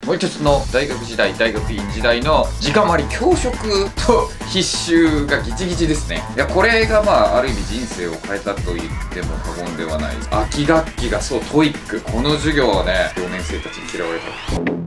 もう一つの大学時代、大学院時代の時間割、教職と必修がギチギチですね。いや、これがある意味人生を変えたと言っても過言ではない。秋学期がそう、トイック。この授業はね、4年生たちに嫌われた。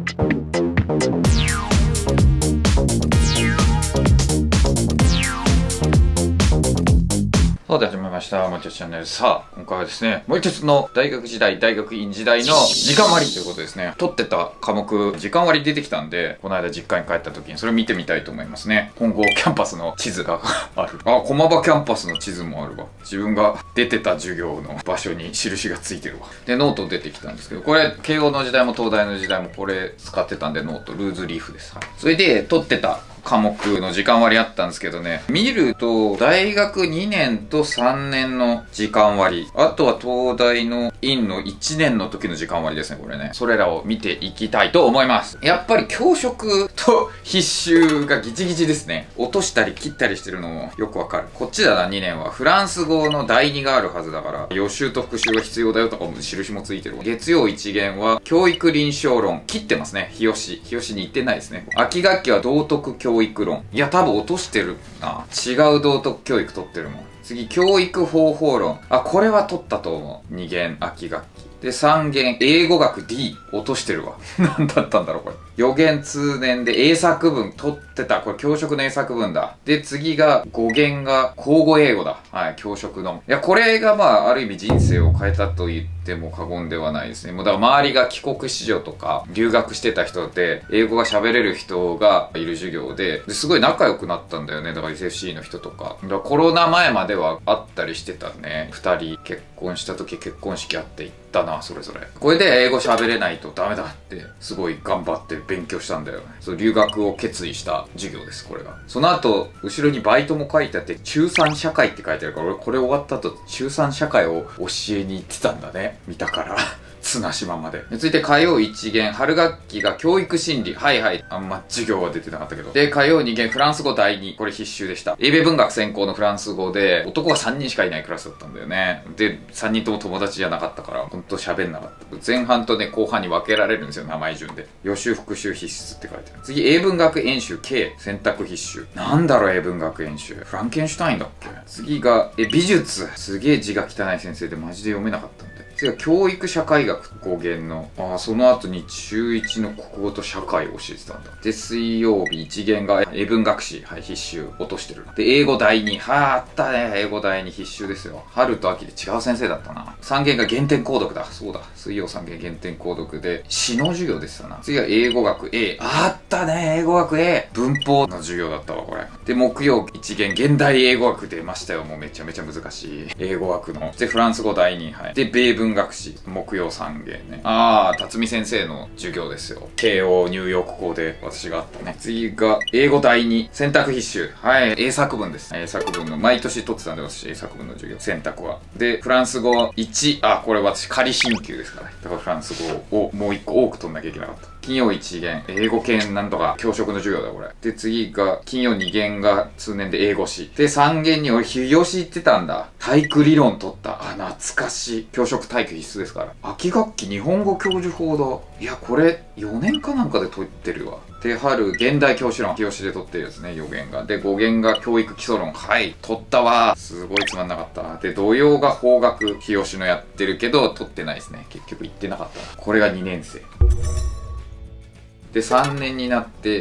さあ、で始めました。もちょチャンネル。さあ、今回はですね、もう一つの大学時代、大学院時代の時間割ということですね。取ってた科目、時間割出てきたんで、この間実家に帰った時にそれを見てみたいと思いますね。今後、キャンパスの地図がある。あ、駒場キャンパスの地図もあるわ。自分が出てた授業の場所に印がついてるわ。で、ノート出てきたんですけど、これ、慶応の時代も東大の時代もこれ使ってたんで、ノート、ルーズリーフです。それで、取ってた科目の時間割あったんですけどね、見ると大学2年と3年の時間割、あとは東大の院の1年の時の時間割ですね、これね。それらを見ていきたいと思います。やっぱり教職と必修がギチギチですね。落としたり切ったりしてるのもよくわかる。こっちだな、2年は。フランス語の第2があるはずだから、予習と復習が必要だよとかも印もついてる。月曜1限は教育臨床論。切ってますね、日吉。日吉に行ってないですね。秋学期は道徳教育論。いや、多分落としてるな。違う道徳教育取ってるもん。次、教育方法論。あ、これは取ったと思う。2限、秋学期。で、3限、英語学 D。落としてるわ。何だったんだろう、これ。4限通年で英作文取ってた。これ教職の英作文だ。で、次が5限が口語英語だ。はい、教職の。いや、これがある意味人生を変えたと言っても過言ではないですね。もうだから周りが帰国子女とか留学してた人で、英語が喋れる人がいる授業で、すごい仲良くなったんだよね。だから SFC の人とか。だからコロナ前までは会ったりしてたね。2人結婚した時結婚式あって行ったな、それぞれ。これで英語喋れないとダメだって、すごい頑張って勉強したんだよね。そう、留学を決意した授業です、これが。その後、後ろにバイトも書いてあって、中3社会って書いてあるから、俺これ終わった後、中3社会を教えに行ってたんだね。見たから。綱島まで。続いて火曜1限、春学期が教育心理。はいはい。あんま授業は出てなかったけど。で、火曜2限、フランス語第2。これ必修でした。英米文学専攻のフランス語で、男が3人しかいないクラスだったんだよね。で、3人とも友達じゃなかったから、ほんと喋んなかった。前半とね、後半に分けられるんですよ、名前順で。予習復習必須って書いてある。次、英文学演習 K。選択必修。なんだろう、英文学演習。フランケンシュタインだっけ。次が、美術。すげえ字が汚い先生でマジで読めなかったんで。次は教育社会学5限の。その後に中1の国語と社会を教えてたんだ。で、水曜日1限が英文学史。はい、必修。落としてる。で、英語第2。あったね。英語第2必修ですよ。春と秋で違う先生だったな。3限が原点購読だ。そうだ。水曜3限原点購読で、詩の授業でしたな。次は英語学 A。あったね。英語学 A。文法の授業だったわ、これ。で、木曜1限現代英語学出ましたよ。もうめちゃめちゃ難しい。英語学の。で、フランス語第2。はい。で、米文学史、木曜3限ね。辰巳先生の授業ですよ。慶応ニューヨーク校で私があったね。次が、英語第2、選択必修。はい、英作文です。英作文の、毎年取ってたんで私、英作文の授業。選択は。で、フランス語1、これ私仮進級ですからね。だからフランス語をもう1個多く取んなきゃいけなかった。金曜1限、英語圏なんとか教職の授業だ、これ。で、次が、金曜2限が通年で英語史。で、3限に俺、日吉行ってたんだ。体育理論取った。懐かしい。教職体育必須ですから。秋学期日本語教授法だ。いや、これ、4年かなんかで取ってるわ。で、春、現代教師論。日吉で取ってるやつね、4限が。で、5限が教育基礎論。はい、取ったわ。すごいつまんなかった。で、土曜が法学、日吉のやってるけど、取ってないですね。結局行ってなかった。これが2年生。で、3年になって、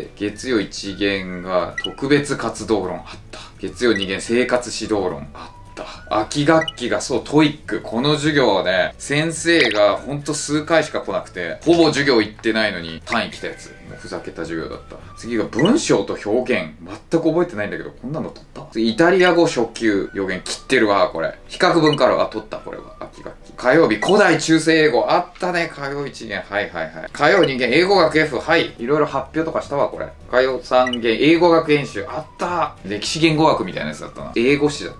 月曜1限が特別活動論あった。月曜2限生活指導論あった。秋学期がそう、トイック。この授業はね、先生がほんと数回しか来なくて、ほぼ授業行ってないのに単位来たやつ。もうふざけた授業だった。次が文章と表現。全く覚えてないんだけど、こんなの取った？次、イタリア語初級。予言切ってるわ、これ。比較文からは取った、これは。秋学期。火曜日、古代中世英語。あったね、火曜1限。はいはいはい。火曜2限、英語学 F。はい。いろいろ発表とかしたわ、これ。火曜3限、英語学演習。あった。歴史言語学みたいなやつだったな。英語史だったよね。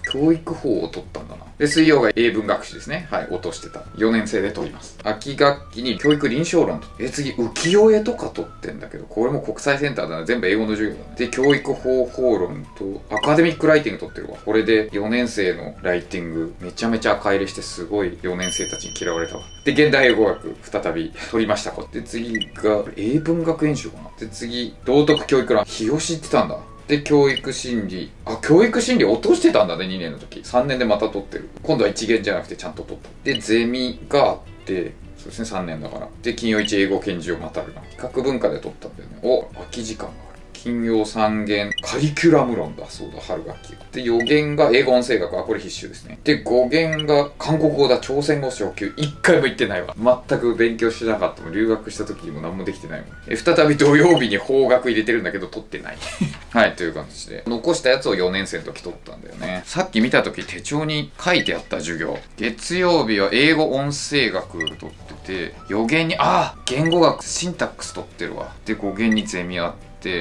教育法を取ったんだな。で、水曜が英文学習ですね。はい、落としてた。4年生で取ります。秋学期に教育臨床論と。次、浮世絵とか取ってんだけど、これも国際センターだな。全部英語の授業だね。で、教育方法論と、アカデミックライティング取ってるわ。これで4年生のライティング、めちゃめちゃ赤入れして、すごい4年生たちに嫌われたわ。で、現代英語学、再び取りました。で、次が、英文学演習かな。で、次、道徳教育論。日吉ってたんだ。で、教育心理。教育心理落としてたんだね、2年の時。3年でまた取ってる。今度は一元じゃなくてちゃんと取った。で、ゼミがあって、そうですね、3年だから。で、金曜一英語検事をまたるな。比較文化で取ったんだよね。空き時間がある。金曜3限、カリキュラム論だ。そうだ、春学期。で、4限が英語音声学。これ必修ですね。で、5限が韓国語だ。朝鮮語初級。1回も行ってないわ。全く勉強しなかったもん。留学した時にも何もできてないもん。再び土曜日に法学入れてるんだけど、取ってない。はい、という感じで。残したやつを4年生の時取ったんだよね。さっき見た時手帳に書いてあった授業。月曜日は英語音声学取ってて、4限に、言語学、シンタックス取ってるわ。で、5限にゼミあって、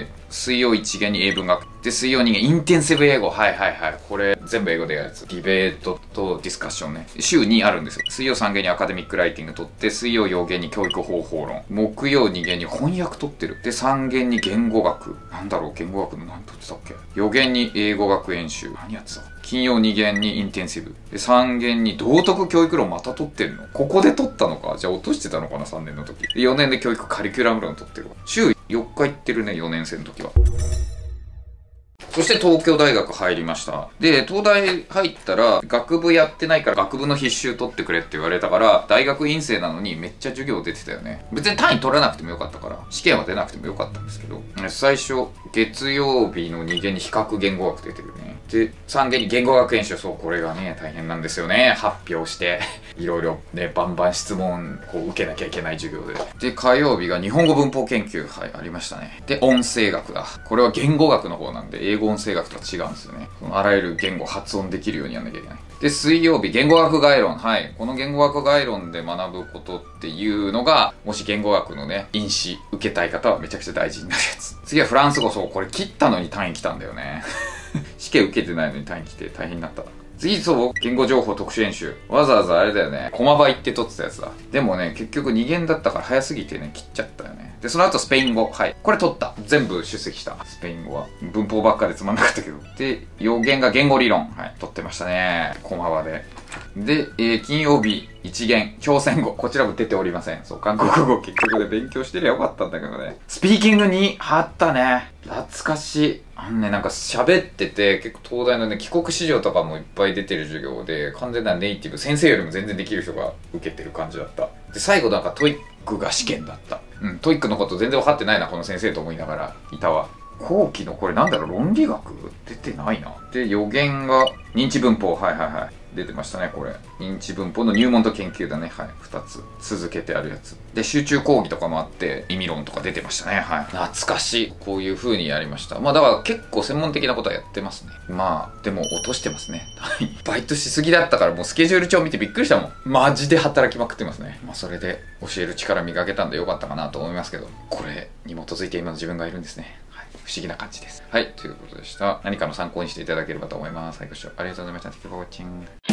水曜1限に英文学。で、水曜2限インテンシブ英語。はい。これ全部英語でやるやつ。ディベートとディスカッションね。週2あるんですよ。水曜3限にアカデミックライティング取って、水曜4限に教育方法論。木曜2限に翻訳取ってる。で、3限に言語学。なんだろう、言語学の何取ってたっけ？ 4 限に英語学演習。何やってた？金曜2限にインテンシブ。で、3限に道徳教育論また取ってるの？ここで取ったのか？じゃあ落としてたのかな ?3 年の時。で、4年で教育カリキュラム論取ってるわ。週4日行ってるね、4年生の時は。そして東京大学入りました。で、東大入ったら、学部やってないから学部の必修取ってくれって言われたから、大学院生なのにめっちゃ授業出てたよね。別に単位取らなくてもよかったから、試験は出なくてもよかったんですけど、最初、月曜日の2限に比較言語学出てるね。で、3限に言語学演習、そう、これがね、大変なんですよね。発表して、いろいろね、バンバン質問を受けなきゃいけない授業で。で、火曜日が日本語文法研究、はい、ありましたね。で、音声学だ。これは言語学の方なんで、英語音声学とは違うんですよね。あらゆる言語発音できるようにやんなきゃいけない。で、水曜日、言語学概論。はい。この言語学概論で学ぶことっていうのが、もし言語学のね、因子受けたい方はめちゃくちゃ大事になるやつ。次はフランス語。そう、これ切ったのに単位来たんだよね。試験受けてないのに単位来て大変になったな。次、そう、言語情報特殊演習。わざわざあれだよね。駒場行って取ってたやつだ。でもね、結局2限だったから早すぎてね、切っちゃったよね。で、その後スペイン語。はい。これ取った。全部出席した。スペイン語は。文法ばっかでつまんなかったけど。で、4限が言語理論。はい。取ってましたね。駒場で。で、金曜日、1限、朝鮮語。こちらも出ておりません。そう、韓国語結局で勉強してりゃよかったんだけどね。スピーキングにあったね。懐かしい。なんか喋ってて、結構東大のね、帰国子女とかもいっぱい出てる授業で、完全なネイティブ、先生よりも全然できる人が受けてる感じだった。で、最後なんかトイックが試験だった。トイックのこと全然分かってないな、この先生と思いながらいたわ。後期のこれなんだろう、論理学出てないな。で、予言が認知文法。はい。出てましたね、これ。認知文法の入門と研究だね。はい。2つ続けてあるやつ。で、集中講義とかもあって、意味論とか出てましたね。はい。懐かしい。こういう風にやりました。まあ、だから結構専門的なことはやってますね。まあ、でも落としてますね。バイトしすぎだったからもうスケジュール帳見てびっくりしたもん。マジで働きまくってますね。まあ、それで教える力磨けたんでよかったかなと思いますけど、これに基づいて今の自分がいるんですね。不思議な感じです。はい、ということでした。何かの参考にしていただければと思います。はい、ご視聴ありがとうございました。Thank you for watching.